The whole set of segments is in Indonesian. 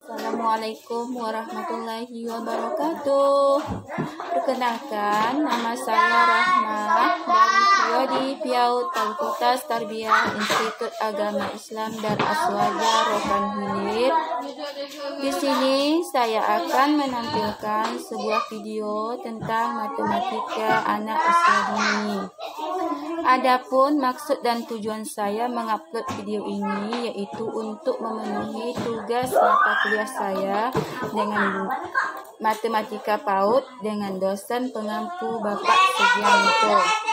Assalamualaikum warahmatullahi wabarakatuh. Perkenalkan, nama saya Rahma dari Prodi PIAUD Fakultas Tarbiyah Institut Agama Islam dan Aswaja Rokan Hilir. Di sini saya akan menampilkan sebuah video tentang matematika anak usia dini. Adapun maksud dan tujuan saya mengupload video ini yaitu untuk memenuhi tugas mata kuliah saya dengan matematika PAUD dengan dosen pengampu Bapak Sugianto.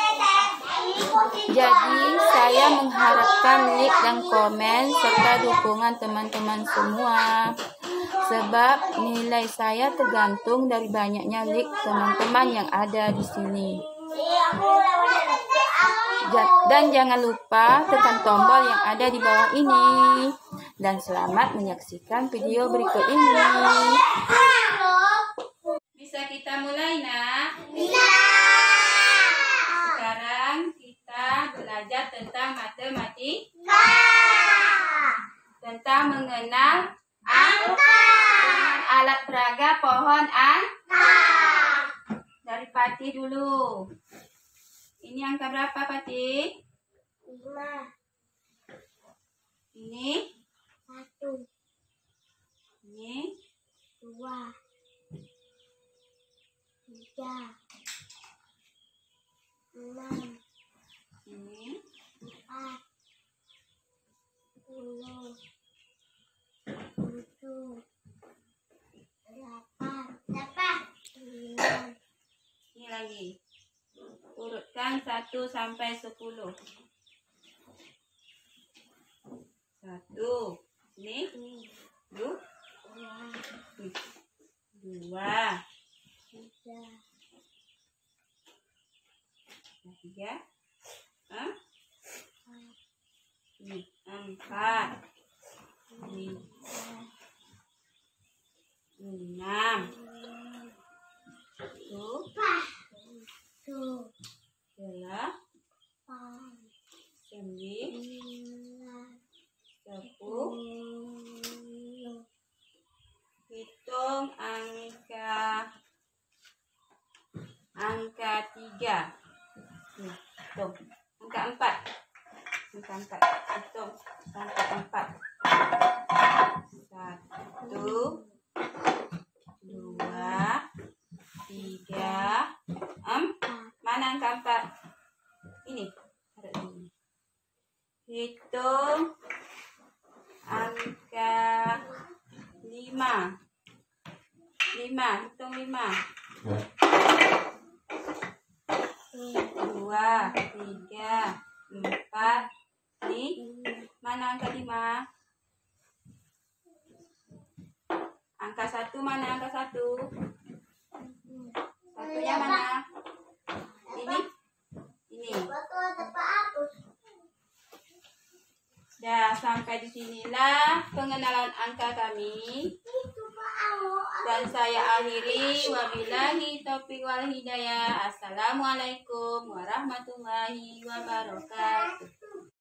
Jadi saya mengharapkan like dan komen serta dukungan teman-teman semua. Sebab nilai saya tergantung dari banyaknya like teman-teman yang ada di sini. Dan jangan lupa tekan tombol yang ada di bawah ini. Dan selamat menyaksikan video berikut ini. Bisa kita mulai, nak? Bisa. Sekarang kita belajar tentang matematika. Tentang mengenal angka. Dengan alat peraga pohon angka. Dari Pati dulu. Ini angka berapa, Pati? 5. Ini? 1. Ini? 2. 3. 6. Ini? 4. 10. 7. 8. 9. Ini lagi. Urutkan 1 sampai 10. 1. Ini? 2. 2. 3. 4. 5. 6. 7. 8. 10. Hitung angka 3. Hitung angka 4. Hitung angka 4. 1, 2, 3, 4. Mana angka 4? Ini. Hitung angka 5. 5. Hitung 5. 2, 3, 4. Ini. Mana angka 5? Angka 1 mana angka 1? Satunya mana? Ini? Ini. Dah sampai di sinilah pengenalan angka kami. Dan saya akhiri, wabillahi taufiq wal hidayah. Assalamualaikum warahmatullahi wabarakatuh.